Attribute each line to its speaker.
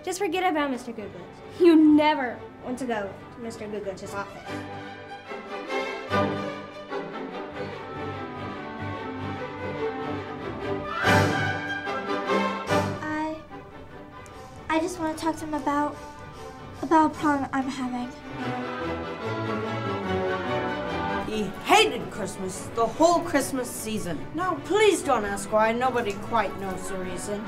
Speaker 1: Just forget about Mr. Guglich. You never want to go to Mr. Guglich's office.
Speaker 2: I just want to talk to him about a problem I'm having.
Speaker 3: He hated Christmas the whole Christmas season. Now, please don't ask why. Nobody quite knows the reason.